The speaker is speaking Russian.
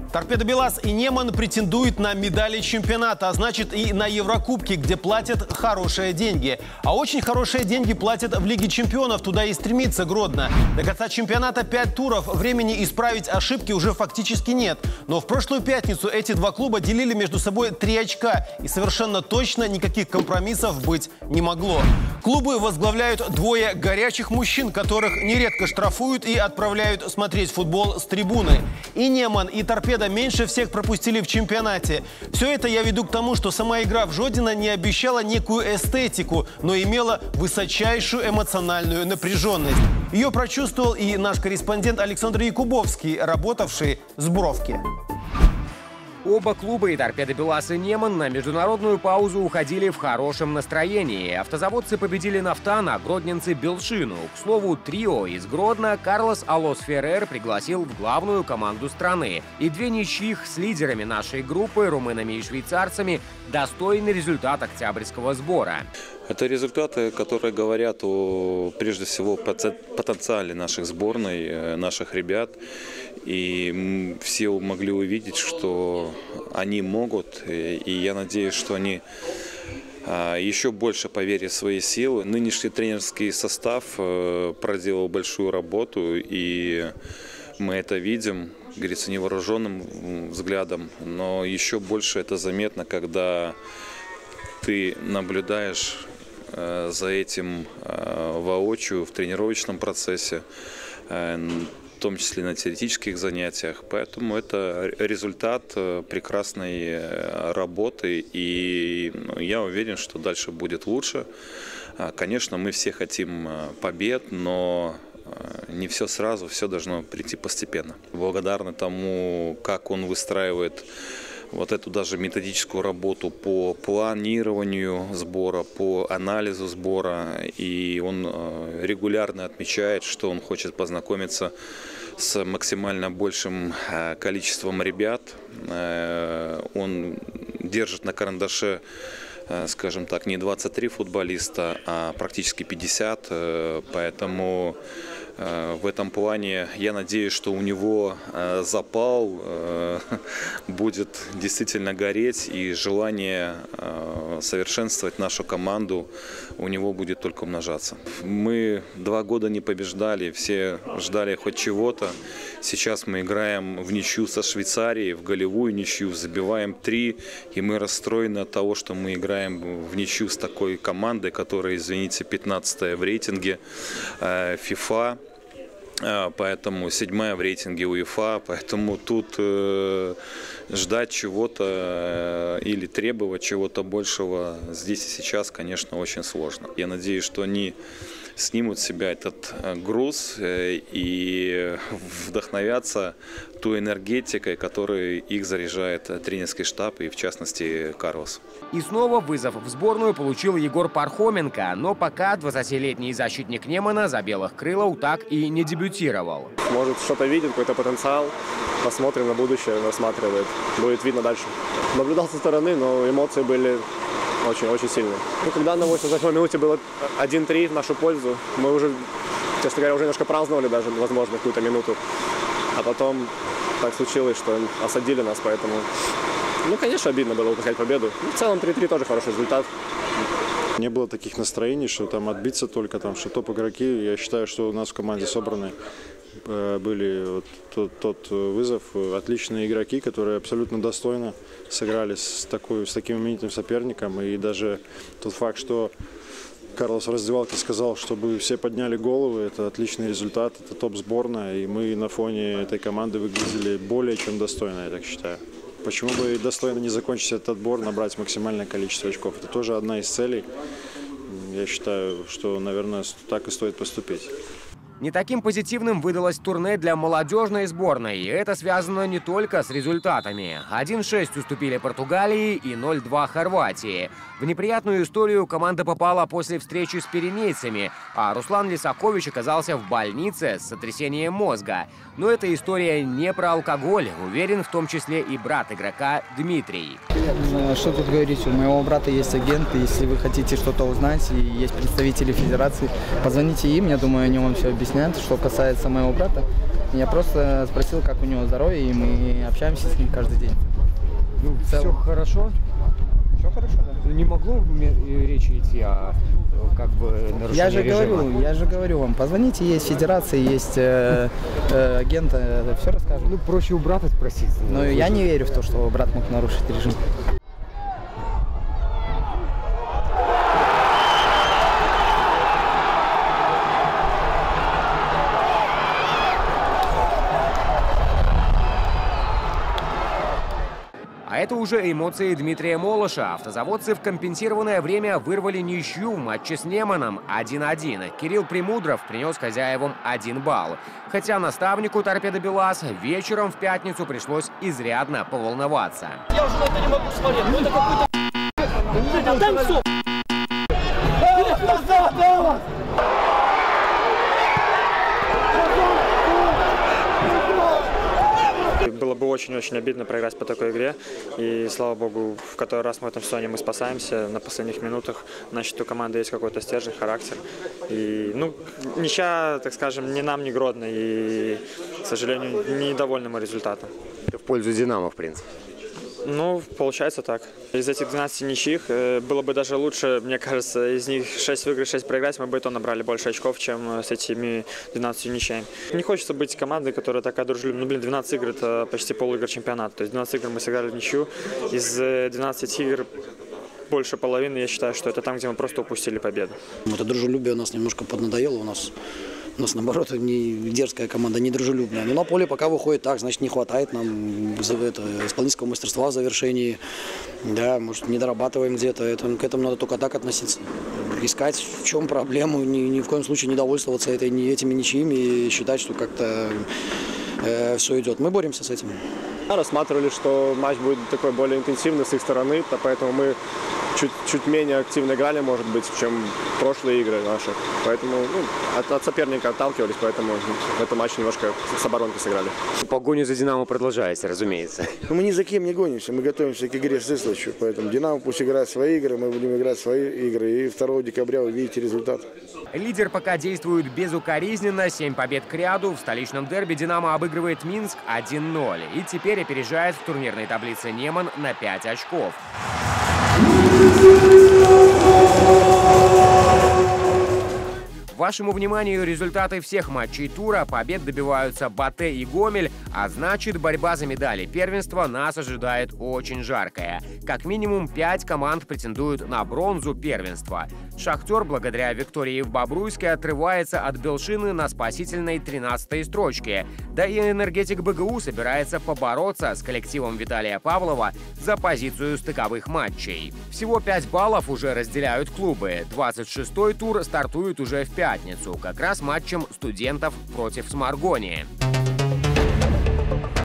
Торпедо Белас и Неман претендуют на медали чемпионата, а значит и на Еврокубки, где платят хорошие деньги. А очень хорошие деньги платят в Лиге чемпионов, туда и стремится Гродно. До конца чемпионата 5 туров, времени исправить ошибки уже фактически нет. Но в прошлую пятницу эти два клуба делили между собой 3 очка. И совершенно точно никаких компромиссов быть не могло. Клубы возглавляют двое горячих мужчин, которых нередко штрафуют и отправляют смотреть футбол с трибуны. И Неман, и Торпедо меньше всех пропустили в чемпионате. Все это я веду к тому, что сама игра в Жодино не обещала некую эстетику, но имела высочайшую эмоциональную напряженность. Ее прочувствовал и наш корреспондент Александр Якубовский, работавший с Бровки. Оба клуба, и Торпедо Белас, и Неман, на международную паузу уходили в хорошем настроении. Автозаводцы победили Нафтан, а гродненцы — Белшину. К слову, трио из Гродно Карлос Алос Феррер пригласил в главную команду страны. И 2 ничьих с лидерами нашей группы, румынами и швейцарцами, достойный результат октябрьского сбора. Это результаты, которые говорят прежде всего, потенциале наших сборной, наших ребят. И все могли увидеть, что они могут, и я надеюсь, что они еще больше поверят в свои силы. Нынешний тренерский состав проделал большую работу, и мы это видим, говорится, невооруженным взглядом, но еще больше это заметно, когда ты наблюдаешь за этим воочию в тренировочном процессе, в том числе на теоретических занятиях. Поэтому это результат прекрасной работы, и я уверен, что дальше будет лучше. Конечно, мы все хотим побед, но не все сразу, все должно прийти постепенно. Благодарны тому, как он выстраивает вот эту даже методическую работу по планированию сбора, по анализу сбора. И он регулярно отмечает, что он хочет познакомиться с максимально большим количеством ребят. Он держит на карандаше, скажем так, не 23 футболиста, а практически 50. Поэтому в этом плане я надеюсь, что у него запал будет действительно гореть, и желание совершенствовать нашу команду у него будет только умножаться. Мы 2 года не побеждали, все ждали хоть чего-то. Сейчас мы играем в ничью со Швейцарией, в голевую ничью, забиваем 3, и мы расстроены от того, что мы играем в ничью с такой командой, которая, извините, 15-я в рейтинге FIFA. Поэтому 7-я в рейтинге УЕФА, поэтому тут ждать чего-то или требовать чего-то большего здесь и сейчас, конечно, очень сложно. Я надеюсь, что они снимут с себя этот груз и вдохновятся той энергетикой, которой их заряжает тренерский штаб и, в частности, Карлос. И снова вызов в сборную получил Егор Пархоменко, но пока 20-летний защитник Немана за белых крылов так и не дебютировал. Может, что-то видит, какой-то потенциал. Посмотрим на будущее, рассматривает. Будет видно дальше. Наблюдал со стороны, но эмоции были очень сильные. Когда на 88-й минуте было 1-3 в нашу пользу, мы уже, честно говоря, уже немножко праздновали даже, возможно, какую-то минуту. А потом так случилось, что осадили нас, поэтому, конечно, обидно было упускать победу. В целом 3-3 тоже хороший результат. Не было таких настроений, что там отбиться только, что топ-игроки. Я считаю, что у нас в команде собраны были тот вызов. Отличные игроки, которые абсолютно достойно сыграли с таким именитым соперником. И даже тот факт, что Карлос в раздевалке сказал, чтобы все подняли головы, это отличный результат, это топ-сборная. И мы на фоне этой команды выглядели более чем достойно, я так считаю. Почему бы и достойно не закончить этот отбор, набрать максимальное количество очков? Это тоже одна из целей. Я считаю, что, наверное, так и стоит поступить. Не таким позитивным выдалось турне для молодежной сборной. И это связано не только с результатами. 1-6 уступили Португалии и 0-2 Хорватии. В неприятную историю команда попала после встречи с пиренейцами, а Руслан Лисакович оказался в больнице с сотрясением мозга. Но эта история не про алкоголь, уверен в том числе и брат игрока Дмитрий. Что тут говорить, у моего брата есть агент, и если вы хотите что-то узнать, и есть представители федерации, позвоните им, я думаю, они вам все объяснят. Что касается моего брата, Я просто спросил, как у него здоровье, и мы общаемся с ним каждый день. Ну, все хорошо? Все хорошо, да. Не могло речи идти о как бы нарушении режима? Я же говорю вам, позвоните, есть федерация, есть агент, все расскажут. Ну, проще у брата спросить. Но я не верю в то, что брат мог нарушить режим. А это уже эмоции Дмитрия Молоша. Автозаводцы в компенсированное время вырвали ничью в матче с Неманом 1-1. Кирилл Премудров принес хозяевам 1 балл. Хотя наставнику «Торпедо БелАЗ» вечером в пятницу пришлось изрядно поволноваться. Я уже на это не могу смотреть. Ну это какой-то... Там все! Было бы очень-очень обидно проиграть по такой игре. И, слава богу, в который раз в этом сезоне мы спасаемся. На последних минутах, значит, у команды есть какой-то стержень, характер. И, ну, ничья, так скажем, ни нам, ни Гродно. И, к сожалению, недовольны мы результатом. В пользу «Динамо», в принципе. Ну, получается так. Из этих 12 ничьих было бы даже лучше, мне кажется, из них 6 выиграть, 6 проиграть, мы бы и то набрали больше очков, чем с этими 12 ничьями. Не хочется быть командой, которая такая дружелюбная. Ну, блин, 12 игр – это почти полуигр чемпионата. То есть 12 игр мы сыграли в ничью. Из 12 игр больше половины, я считаю, что это там, где мы просто упустили победу. Это дружелюбие у нас немножко поднадоело. У нас, наоборот, не дерзкая команда, не дружелюбная. Но на поле пока выходит так, значит, не хватает нам исполнительского мастерства в завершении. Да, может, не дорабатываем где-то. К этому надо только так относиться. Искать, в чем проблему, ни в коем случае не довольствоваться этими ничьими и считать, что как-то все идет. Мы боремся с этим. Рассматривали, что матч будет такой более интенсивный с их стороны, поэтому мы чуть менее активно играли, может быть, чем прошлые игры наши. Поэтому от соперника отталкивались, поэтому в этом матче немножко с оборонкой сыграли. Погоня за «Динамо» продолжается, разумеется. Но мы ни за кем не гонимся, мы готовимся к игре с Ислачью. Поэтому «Динамо» пусть играет свои игры, мы будем играть свои игры. И 2 декабря вы видите результат. Лидер пока действует безукоризненно. 7 побед к ряду. В столичном дерби «Динамо» обыгрывает Минск 1-0. И теперь опережает в турнирной таблице Неман на 5 очков. Вашему вниманию результаты всех матчей тура. Побед добиваются Батэ и Гомель, а значит, борьба за медали первенства нас ожидает очень жаркая. Как минимум 5 команд претендуют на бронзу первенства. «Шахтер» благодаря виктории в Бобруйске отрывается от Белшины на спасительной 13-й строчке. Да и «Энергетик» БГУ собирается побороться с коллективом Виталия Павлова за позицию стыковых матчей. Всего 5 баллов уже разделяют клубы. 26-й тур стартует уже в пятницу, как раз матчем «Студентов» против «Сморгонии».